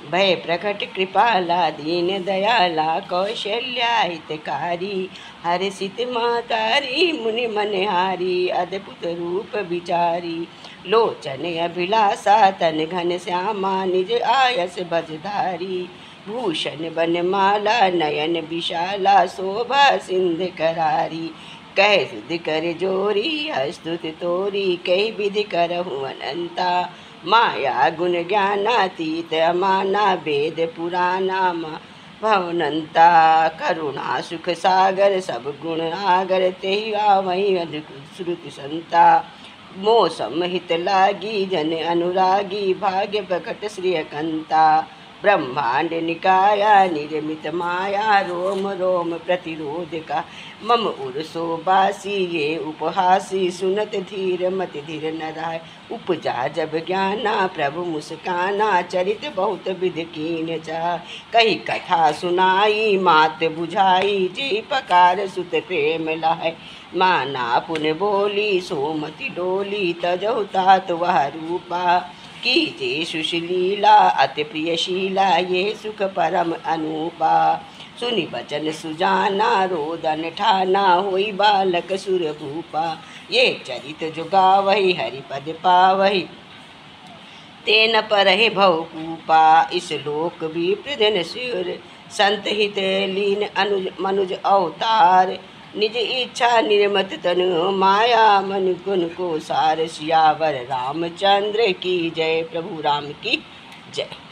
भय प्रकट कृपाला दीन दयाला कौशल्या हितकारी हर्षित मातारी मुनि मनहारी अद्भुत रूप विचारी लोचन अभिलाषा तन घन श्यामा निज आयस बजधारी भूषण बनमाला नयन विशाला शोभा सिंध करारी कह सुध कर जोरी हस्तुत तोरी कई विधि करहु अनंता माया गुण ज्ञानातीत अमाना वेद पुराना भवनंता करुणा सुख सागर सब गुण आगर तेहि आवहि अद्भुत श्रुति संता मौसम हित लागी जन अनुरागी भाग्य प्रकट श्रिय कंता ब्रह्मांड निकाया निर्मित माया रोम रोम प्रतिरोधका मम उर्सो बासी ये उपहासी सुनत धीर मति धीर न राय उपजा जब ज्ञाना प्रभु मुस्काना चरित बहुत विध कीन चाह कही कथा सुनाई मात बुझाई जी पकार सुत प्रेम लाय माना पुन बोली सोमति डोली तजहु तात वह रूपा कीजे सुशीला अति प्रियशीला ये सुख परम अनूपा सुनि बचन सुजाना रोदन ठाना होई बालक सुर भूपा ये चरित जो गावहि हरिपद पावहि तेन परहि भवकूपा इस लोक भी प्रधन सुर संत हित लीन अनुज मनुज अवतार निज इच्छा निर्मत तनु माया मन गुण को सार सियावर रामचंद्र की जय। प्रभु राम की जय।